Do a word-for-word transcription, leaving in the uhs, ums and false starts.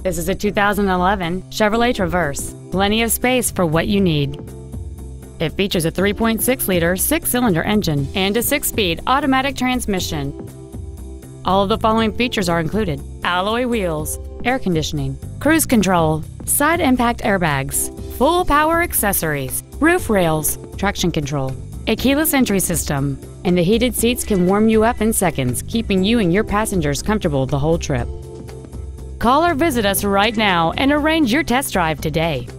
This is a two thousand eleven Chevrolet Traverse. Plenty of space for what you need. It features a three point six liter six-cylinder engine and a six-speed automatic transmission. All of the following features are included: alloy wheels, air conditioning, cruise control, side impact airbags, full power accessories, roof rails, traction control, a keyless entry system, and the heated seats can warm you up in seconds, keeping you and your passengers comfortable the whole trip. Call or visit us right now and arrange your test drive today.